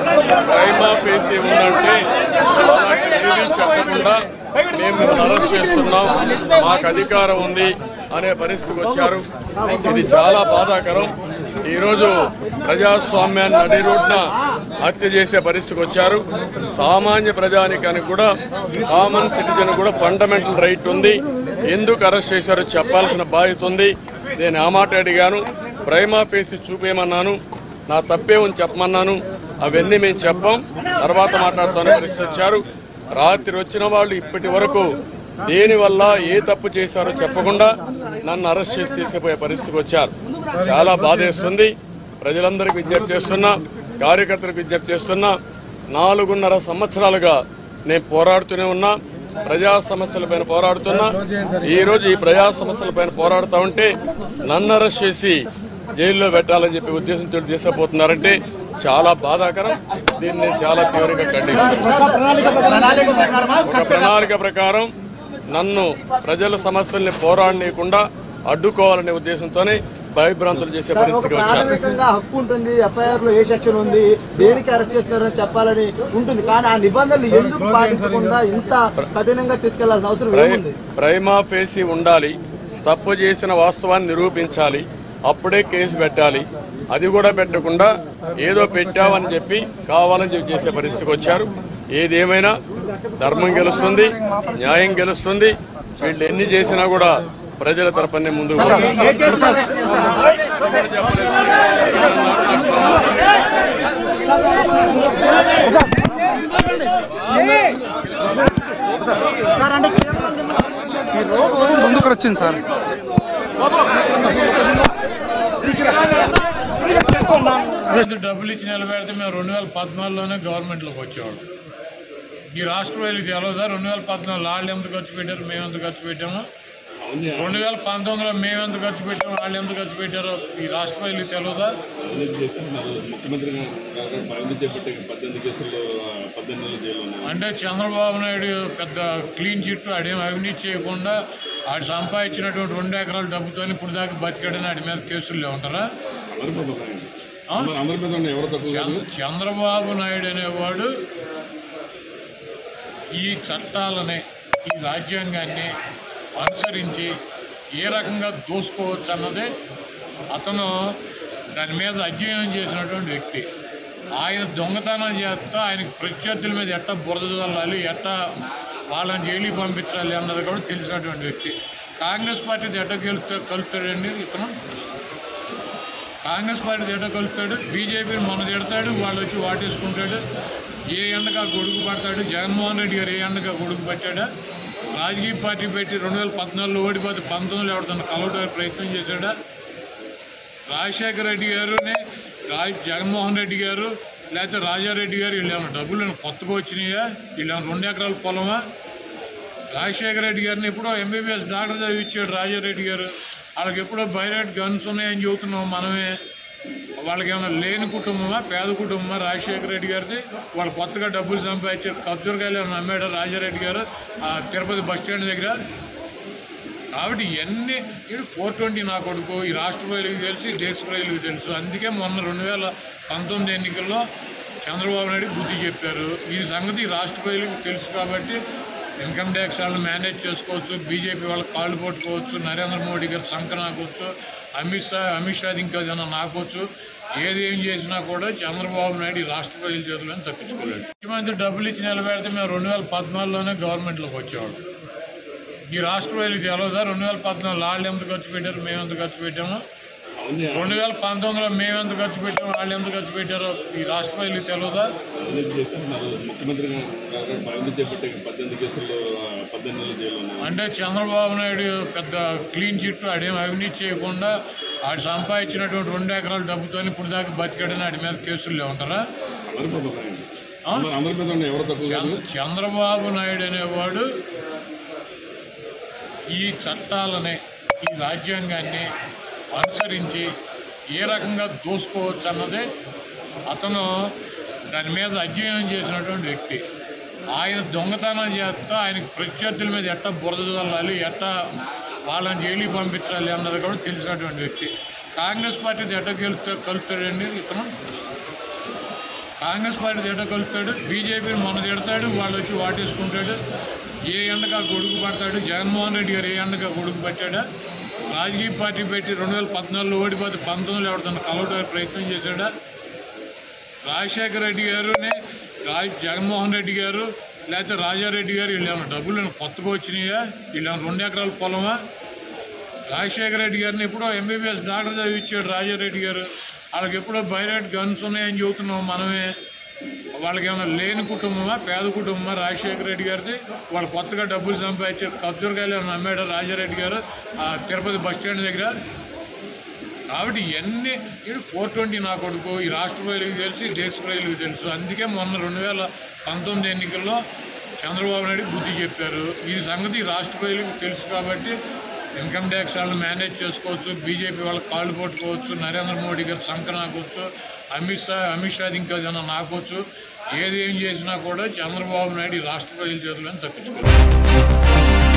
Prima facie ఉందంటే ఏమీ చెప్పకుండా మేము మిమ్మల్ని అరెస్ట్ చేస్తున్నాం, మాకు అధికారం ఉంది అనే పరిస్థితికి వచ్చారు. ఇది చాలా బాధాకరం. ఈరోజు ప్రజాస్వామ్యాన్ని నడి రోడ్న హత్య చేసే పరిస్థితికి వచ్చారు. సామాన్య ప్రజానికానికి కూడా, కామన్ సిటిజన్ కూడా ఫండమెంటల్ రైట్ ఉంది. ఎందుకు అరెస్ట్ చేశారో చెప్పాల్సిన బాధ్యత ఉంది. నేను ఆ మాట అడిగాను. ప్రైమా ఫేసి చూపేయమన్నాను, నా తప్పే ఉంది చెప్పమన్నాను. అవన్నీ మేము చెప్పాం, తర్వాత మాట్లాడుతానని పరిస్థితి వచ్చారు. రాత్రి వచ్చిన వాళ్ళు ఇప్పటి వరకు దేనివల్ల ఏ తప్పు చేశారో చెప్పకుండా నన్ను అరెస్ట్ చేసి తీసుకుపోయే పరిస్థితికి వచ్చారు. చాలా బాధేస్తుంది. ప్రజలందరికీ విజ్ఞప్తి చేస్తున్నా, కార్యకర్తలకు విజ్ఞప్తి చేస్తున్నా, 4.5 సంవత్సరాలుగా నేను పోరాడుతూనే ఉన్నా, ప్రజా సమస్యలపైన పోరాడుతున్నా. ఈరోజు ఈ ప్రజా సమస్యలపైన పోరాడుతూ ఉంటే నన్ను అరెస్ట్ చేసి జైల్లో పెట్టాలని చెప్పి ఉద్దేశంతో తీసుకుపోతున్నారంటే చాలా బాధాకరం. దీన్ని చాలా తీవ్రంగా ఖండిస్తున్నాను. ఒక ప్రణాళిక ప్రకారం నన్ను ప్రజల సమస్యల్ని పోరాడనీయకుండా అడ్డుకోవాలనే ఉద్దేశంతోనే భయభ్రాంతులు చేసే పరిస్థితికి వచ్చారు. హక్కు ఉంటుంది, ఎఫ్ఐఆర్ లో ఏ సెక్షన్ ఉంది, దేనికి అరెస్ట్ చేస్తున్నారని చెప్పాలని ఉంటుంది. కానీ ఆ నిబంధనలు ఎందుకు పాటించకుండా ఇంత కఠినంగా తీసుకెళ్లాల్సిన అవసరం ఏముంది? ప్రైమా ఫేసి ఉండాలి, తప్పు చేసిన వాస్తవాన్ని నిరూపించాలి, అప్పుడే కేసు పెట్టాలి. అది కూడా పెట్టకుండా ఏదో పెట్టామని చెప్పి కావాలని చెప్పి చేసే పరిస్థితికి వచ్చారు. ఏదేమైనా ధర్మం గెలుస్తుంది, న్యాయం గెలుస్తుంది. వీళ్ళు ఎన్ని చేసినా కూడా ప్రజల తరపునే ముందుకు ముందుకు వచ్చింది సార్. డబ్బులు ఇచ్చి నిలబెడితే మేము 2014లోనే గవర్నమెంట్లోకి వచ్చేవాడు. ఈ రాష్ట్ర ప్రజలకు తెలవదా 2014 వాళ్ళు ఎంత ఖర్చు పెట్టారు, మేము ఎంత ఖర్చు పెట్టాము? 2019లో మేము ఎంత ఖర్చు పెట్టాము, వాళ్ళు ఎంత ఖర్చు పెట్టారో ఈ రాష్ట్ర ప్రజలకు తెలవదా? అంటే చంద్రబాబు నాయుడు పెద్ద క్లీన్ చిట్, ఆడేం అవినీతి చేయకుండా ఆడు సంపాదించినటువంటి 2 ఎకరాల డబ్బుతో ఇప్పుడు దాకా బతికాడని ఆడి మీద కేసులు ఉంటారా? చంద్రబాబు నాయుడు అనేవాడు ఈ చట్టాలని, ఈ రాజ్యాంగాన్ని అనుసరించి ఏ రకంగా దోసుకోవచ్చు అన్నదే అతను దాని మీద అధ్యయనం చేసినటువంటి వ్యక్తి. ఆయన దొంగతనం చేస్తా ఆయనకు ప్రత్యర్థుల మీద ఎట్టా బురద చల్లాలి, ఎట్టా వాళ్ళని జైలుకి పంపించాలి అన్నది కూడా తెలిసినటువంటి వ్యక్తి. కాంగ్రెస్ పార్టీ ఎట్ట కలుస్తాడండి ఇతను? కాంగ్రెస్ పార్టీ ఎట్ట కలుస్తాడు? బీజేపీని మన తిడతాడు, వాళ్ళు వచ్చి వాటేసుకుంటాడు. ఏ ఎండగా గొడుగు పడతాడు? జగన్మోహన్ రెడ్డి గారు ఏ ఎండగా గొడుగు పట్టాడా? రాజకీయ పార్టీ పెట్టి 2014లో ఓడిపోతే 19లో ఎవరితో కలవడానికి ప్రయత్నం చేశాడా? రాజశేఖర రెడ్డి గారుని, జగన్మోహన్ రెడ్డి గారు లేకపోతే రాజారెడ్డి గారు వీళ్ళు ఏమైనా డబ్బులు కొత్తగా వచ్చినాయా? వీళ్ళు 2 ఎకరాల పొలమా? రాజశేఖర రెడ్డి గారిని ఎప్పుడో ఎంబీబీఎస్ డాక్టర్ చదివించాడు రాజారెడ్డి గారు. వాళ్ళకి ఎప్పుడో బైరాట్ గన్స్ ఉన్నాయని చెబుతున్నాం మనమే. వాళ్ళకి ఏమైనా లేని కుటుంబమా, పేద కుటుంబమా రాజశేఖర రెడ్డి గారిది? వాళ్ళు కొత్తగా డబ్బులు సంపాదించారు. ఖర్జూరకాయలు ఏమైనా అమ్మాడు రాజారెడ్డి గారు తిరుపతి బస్ స్టాండ్ దగ్గర? కాబట్టి ఇవన్నీ 420 నా కొడుకు ఈ రాష్ట్ర ప్రజలకు తెలుసు, దేశ ప్రజలకు తెలుసు. అందుకే మొన్న 2019 ఎన్నికల్లో చంద్రబాబు నాయుడు బుద్ధి చెప్పారు. ఈ సంగతి రాష్ట్ర ప్రజలకు తెలుసు కాబట్టి ఇన్కమ్ ట్యాక్స్ వాళ్ళని మేనేజ్ చేసుకోవచ్చు, బీజేపీ వాళ్ళకి కాళ్ళు పట్టుకోవచ్చు, నరేంద్ర మోడీ గారు సంఖ నాకొచ్చు, అమిత్ షా ఇంకా ఏదైనా నాకొచ్చు. ఏం చేసినా కూడా చంద్రబాబు నాయుడు రాష్ట్ర ప్రజల చేతులను తప్పించుకోలేడు. ముఖ్యమంత్రి డబ్బులు ఇచ్చి నిలబెడితే మేము 2014లోనే గవర్నమెంట్లోకి వచ్చేవాడు. ఈ రాష్ట్ర ప్రజలకు తెలవదా 2014 వాళ్ళు ఎంత ఖర్చు పెట్టారు, మేము ఎంత ఖర్చు పెట్టాము? 2019లో మేము ఎంత ఖర్చు పెట్టాము, వాళ్ళు ఎంత ఖర్చు పెట్టారో ఈ రాష్ట్ర ప్రజలకు తెలవదా? అంటే చంద్రబాబు నాయుడు పెద్ద క్లీన్ చిట్, ఆడేం అవినీతి చేయకుండా ఆడు సంపాదించినటువంటి 2 ఎకరాల డబ్బుతో ఇప్పుడు దాకా బతికాడని ఆడి మీద కేసులు ఉంటారా? చంద్రబాబు నాయుడు అనేవాడు ఈ చట్టాలని, ఈ రాజ్యాంగాన్ని అనుసరించి ఏ రకంగా దోసుకోవచ్చు అన్నదే అతను దాని మీద అధ్యయనం చేసినటువంటి వ్యక్తి. ఆయన దొంగతనం చేస్తా ఆయనకు ప్రత్యర్థుల మీద ఎట్టా బురద చల్లాలి, ఎట్టా వాళ్ళని జైలుకి పంపించాలి అన్నది కూడా తెలిసినటువంటి వ్యక్తి. కాంగ్రెస్ పార్టీ ఎట్ట కలుస్తాడండి ఇతను? కాంగ్రెస్ పార్టీ తిట్ట కలుపుతాడు, బీజేపీని మొన్న తిడతాడు, వాళ్ళు వచ్చి వాటేసుకుంటాడు. ఏ ఎండగా గొడుగు పడతాడు. జగన్మోహన్ రెడ్డి గారు ఏ ఎండగా గొడుగు పట్టాడా? రాజకీయ పార్టీ పెట్టి 2014 ఓడిపోతే 19 ఎవరితో కలవడానికి ప్రయత్నం చేశాడా? రాజశేఖర రెడ్డి గారునే జగన్మోహన్ రెడ్డి గారు లేకపోతే రాజారెడ్డి గారు వీళ్ళు ఏమైనా డబ్బులు కొత్తగా వచ్చినాయా? వీళ్ళు 2 ఎకరాల పొలమా? రాజశేఖర రెడ్డి గారిని ఎప్పుడో ఎంబీబీఎస్ డాక్టర్ చదివించాడు రాజారెడ్డి గారు. వాళ్ళకి ఎప్పుడో బైరాట్ గన్స్ ఉన్నాయని చెబుతున్నాం మనమే. వాళ్ళకి ఏమైనా లేని కుటుంబమా, పేద కుటుంబమా రాజశేఖర రెడ్డి గారిది? వాళ్ళు కొత్తగా డబ్బులు సంపాదించారు. ఖర్జూరకాయలు ఏమైనా అమ్మాడు రాజారెడ్డి గారు తిరుపతి బస్ స్టాండ్ దగ్గర. కాబట్టి ఇవన్నీ 420 నా కొడుకు ఈ రాష్ట్ర ప్రజలకు తెలుసు, ఈ దేశ ప్రజలకు తెలుసు. అందుకే మొన్న 2019 ఎన్నికల్లో చంద్రబాబు నాయుడు బుద్ధి చెప్పారు. ఈ సంగతి రాష్ట్ర ప్రజలకు తెలుసు కాబట్టి ఇన్కమ్ ట్యాక్స్ వాళ్ళు మేనేజ్ చేసుకోవచ్చు, బీజేపీ వాళ్ళకి కాళ్ళు పట్టుకోవచ్చు, నరేంద్ర మోడీ గారు సంఖ నాకొచ్చు, అమిత్ షా ఇంకా ఏదైనా నాకొచ్చు. ఏం చేసినా కూడా చంద్రబాబు నాయుడు ఈ రాష్ట్ర ప్రజల చేతులను తప్పించుకోవచ్చు.